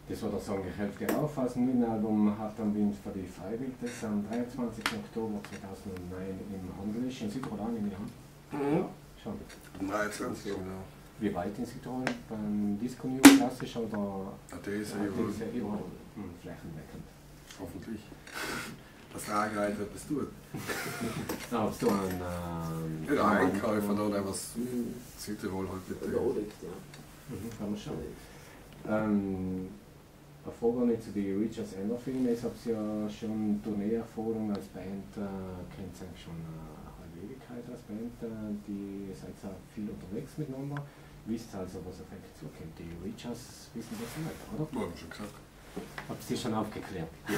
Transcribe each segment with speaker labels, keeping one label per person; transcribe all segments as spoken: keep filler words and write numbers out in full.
Speaker 1: Das würde ich sagen, ich helfe dir auf. Also mein Album Hart am Wind für die Freiwild, das am dreiundzwanzigsten Oktober zweitausendneun im Handel ist, in Südtirol, nehme ich an.
Speaker 2: Mhm.
Speaker 1: Ja, schon.
Speaker 2: Am dreiundzwanzigsten genau.
Speaker 1: Wie weit in Südtirol? Beim Disco New klassisch oder?
Speaker 2: Ja, der ist ja
Speaker 1: überall.
Speaker 2: überall.
Speaker 1: überall. Hm, flächendeckend.
Speaker 2: Hoffentlich. Das Lagerheit wird das tun.
Speaker 1: Ja, hast du einen... Ähm,
Speaker 2: Ja, der Einkäufer da, der was Südtirol halt bitte.
Speaker 1: Mhm, kann man schauen. Ähm, eine Frage nicht zu den Reachers Endorphin. Ich habe ja schon Tourneeerfahrung als Band, äh, kennt ihr eigentlich schon eine halbe Ewigkeit als Band, äh, die seid ja viel unterwegs miteinander. Wisst also, was auf euch zukommt. Die Reachers wissen das nicht, oder?
Speaker 2: Ja, haben wir schon gesagt.
Speaker 1: Habt ihr schon aufgeklärt?
Speaker 2: Ja.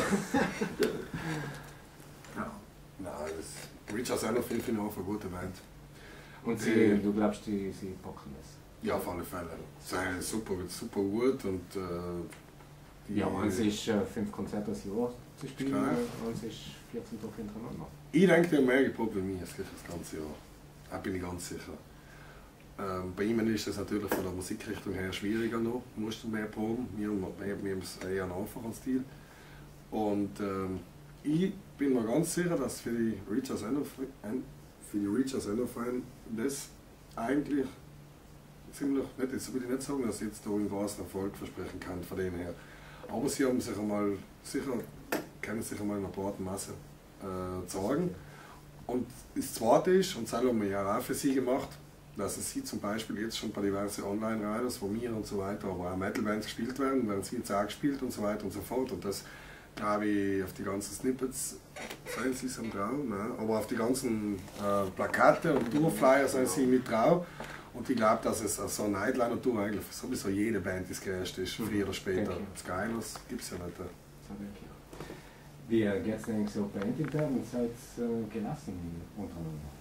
Speaker 2: Ja. Nein, das Reachers Endorphin finde ich auch eine gute Band.
Speaker 1: Und sie, du glaubst, die, sie packen es?
Speaker 2: Ja, auf alle Fälle. Sie sind super, super gut und äh, die
Speaker 1: Ja, eins ist äh, fünf Konzerte das Jahr zu spielen,
Speaker 2: Klar.
Speaker 1: eins ist vierzehn Tage hintereinander.
Speaker 2: Ich denke, die haben mehr geprobt wie mir das ganze Jahr. Da bin ich ganz sicher. Ähm, bei ihnen ist es natürlich von der Musikrichtung her schwieriger noch. Du musst mehr proben. Wir, wir, wir haben es eher einen einfachen Stil. Und ähm, ich bin mir ganz sicher, dass für die Reachers Endorphin, für die Reachers Endorphin das eigentlich ziemlich, nicht, jetzt will ich nicht sagen, dass ich jetzt da einen großen Erfolg versprechen kann von denen her. Aber sie haben sich einmal sicher, können sich einmal in einer breiten Masse äh, zeigen. Und das zweite ist, und das haben wir ja auch für sie gemacht, dass sie zum Beispiel jetzt schon bei diversen Online-Riders, wo wir und so weiter, aber auch Metal-Bands gespielt werden, werden sie jetzt auch gespielt und so weiter und so fort. Und das glaube ich auf die ganzen Snippets sind sie am drauf, ne? Aber auf die ganzen äh, Plakate und Tourflyer sind sie mit drauf. Und ich glaube, dass es so eine Nightliner-Tour eigentlich für sowieso jede Band das Größte ist, früher oder später. Das Geiles gibt es ja nicht.
Speaker 1: Wie geht es eigentlich so bandintern? Seid ihr äh, gelassen untereinander?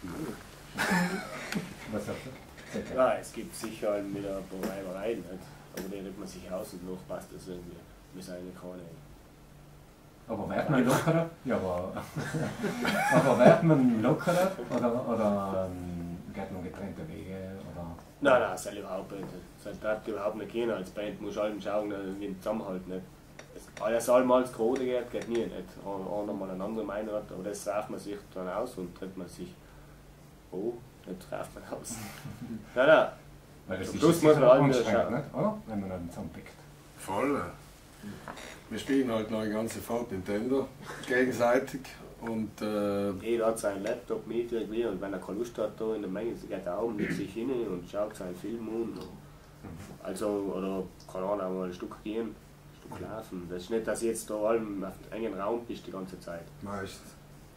Speaker 1: Was sagt ihr?
Speaker 3: Ja, es gibt sicher halt mit ein paar Reibereien, nicht? Aber die redet man sich aus und noch passt das irgendwie. Wir sind eigentlich keine.
Speaker 1: Aber wird man lockerer? Ja, aber, aber wird man lockerer oder, oder ähm, geht man getrennte Wege? Oder?
Speaker 3: Nein, nein, das soll überhaupt nicht. Das darf überhaupt nicht gehen. Als Band muss allem schauen, wie ein Zusammenhalt nicht. Alles allmal als Gerade geht, geht nie nicht. Einer mal eine andere Meinung hat, aber das trifft man sich dann aus und tritt man sich. Oh, jetzt trifft man aus. Nein, nein.
Speaker 1: Weil das
Speaker 3: Zum
Speaker 1: ist
Speaker 3: Schluss muss man alle
Speaker 1: anstrengend,
Speaker 3: schauen.
Speaker 1: nicht? Oder? Wenn man dann zusammenpickt.
Speaker 2: Voll. Wir spielen halt noch die ganze Fahrt Nintendo gegenseitig und äh,
Speaker 3: Jeder hat seinen Laptop mit irgendwie und wenn er keine Lust hat, da in der Menge, geht er auch mit sich hin und schaut seinen Film an. Also, oder kann auch mal ein Stück gehen, ein Stück laufen. Das ist nicht, dass jetzt da allem auf einem engen Raum bist die ganze Zeit.
Speaker 2: meistens.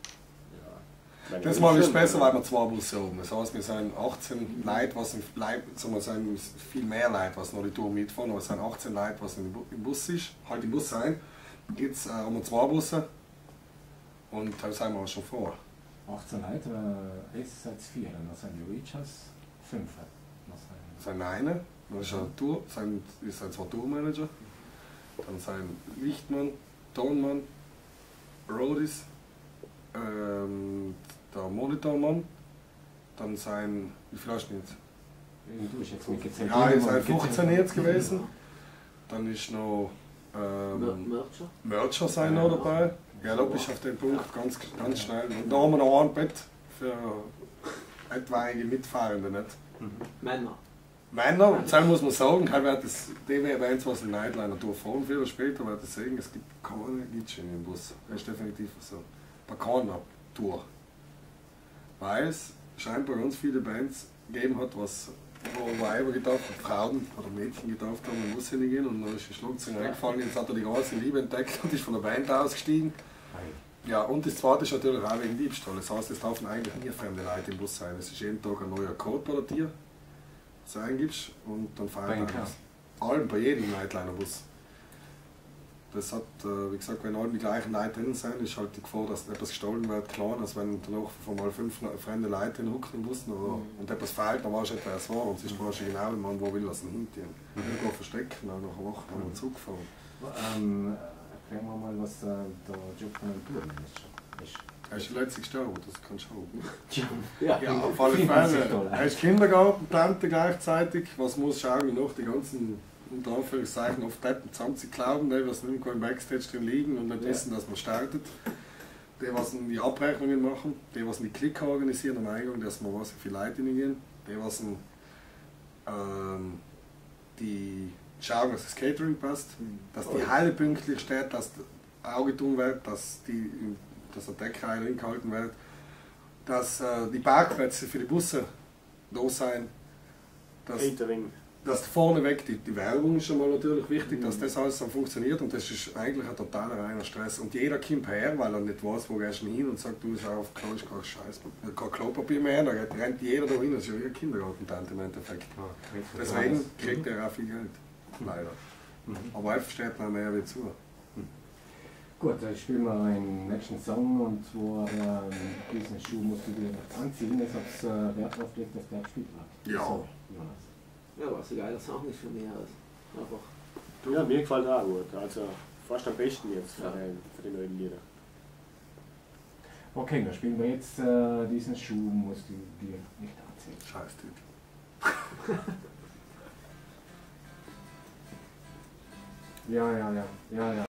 Speaker 3: Ja.
Speaker 2: Das Mal ist besser, weil wir zwei Busse haben. Das heißt, wir sind achtzehn Leute, was im, sagen wir, sind viel mehr Leute, was noch die Tour mitfahren, aber es sind achtzehn Leute, was im Bus ist, halt im Bus sein. Jetzt äh, haben wir zwei Busse und da sind wir auch schon vor.
Speaker 1: achtzehn Leute, äh, jetzt seid vier, dann sind die Reachers fünf.
Speaker 2: Das sind eine, dann ist ein Tour, sind, ist ein zwei Tourmanager, dann sind Lichtmann, Tonmann, Roadies, ähm, der Monitormann, dann sind, wie viel hast du jetzt?
Speaker 1: Du hast jetzt mitgezählt.
Speaker 2: Ja, es sind fünfzehn jetzt gewesen. Dann ist noch ähm,
Speaker 4: Mercher?
Speaker 2: Mercher sind noch dabei. Ja, da bist du auf den Punkt ganz, ganz schnell. Und da haben wir noch ein Bett für etwaige Mitfahrende. Nicht?
Speaker 4: Männer.
Speaker 2: Männer, und das muss man sagen, wird das, die Events, was ein Nightliner durchfahren, früher oder später wird das sagen, es gibt keine Glitschen im Bus. Das ist definitiv so. Bei keiner Tour. Weil es scheinbar ganz viele Bands gegeben hat, was wo Weiber gedacht haben, Frauen oder Mädchen gedacht haben, man muss hingehen und dann ist die Schlagzeug eingefallen, jetzt hat er die ganze Liebe entdeckt und ist von der Band ausgestiegen. Ja, und das zweite ist natürlich auch wegen Diebstahl. Das heißt, es dürfen eigentlich nie fremde Leute im Bus sein. Es ist jeden Tag ein neuer Code bei dir, das du eingibst und dann fahren wir allem bei jedem Nightliner-Bus. Das hat, wie gesagt, wenn alle die gleichen Leute drin sind, ist halt die Gefahr, dass etwas gestohlen wird, klar, dass wenn danach von mal fünf fremde Leute hinhocken im Bus oder, mhm. und etwas fehlt, dann weißt du etwa, wer es war und sonst weißt du genau, wenn man wo will, dass ihn hinten irgendwo verstecken, dann nach einer Woche haben wir zurückgefahren.
Speaker 1: Ähm, erklären wir mal, was der, der Job von einem Tourmanager ist.
Speaker 2: Er ist letztlich gestorben, das kannst du auch.
Speaker 1: Ja,
Speaker 2: ja, auf alle Fälle. Er ist Kindergarten, Tante gleichzeitig, was muss schauen, wie noch die ganzen unter Anführungszeichen auf Deppen zusammen zu glauben, die was nicht mehr im Backstage drin liegen und nicht
Speaker 1: Ja.
Speaker 2: wissen, dass man startet. Die, was die Abrechnungen machen, die, was die Klicker organisieren am Eingang, dass man weiß, wie viele Leute hingehen, die, was ähm, die schauen, dass das Catering passt, dass die Halle pünktlich steht, dass Auge tun wird, dass, die, dass der Deckreihe hingehalten wird, dass äh, die Parkplätze für die Busse da sein, dass,
Speaker 3: Catering.
Speaker 2: dass vorneweg die, die Werbung ist schon mal natürlich wichtig,
Speaker 3: Mhm.
Speaker 2: dass das alles so funktioniert und das ist eigentlich ein totaler reiner Stress. Und jeder kommt her, weil er nicht weiß, wo gehst du hin und sagt, du schau auf Klo, ist kein Scheiß, kein Klopapier mehr, da rennt jeder da hin, das ist ja wie ein Kindergarten im Endeffekt.
Speaker 1: Ah, okay.
Speaker 2: Deswegen kriegt er auch viel Geld, leider.
Speaker 1: Mhm.
Speaker 2: Aber er versteht noch mehr wie zu.
Speaker 1: Gut, dann spielen wir einen nächsten Song und zwar ähm, diesen Schuh musst du dir jetzt anziehen, das hat äh, Wert drauf gelegt, dass der gespielt wird.
Speaker 2: Ja.
Speaker 1: So, Jonas.
Speaker 4: Ja, was ein geiler Song ist von mir aus. Einfach.
Speaker 3: Ja, mir gefällt er auch gut. Also fast am besten jetzt für,
Speaker 4: Ja.
Speaker 3: den, für die neuen Lieder.
Speaker 1: Okay, dann spielen wir jetzt äh, diesen Schuh, musst du dir nicht anziehen.
Speaker 2: Scheiß Typ.
Speaker 1: Ja, ja, ja, ja, ja.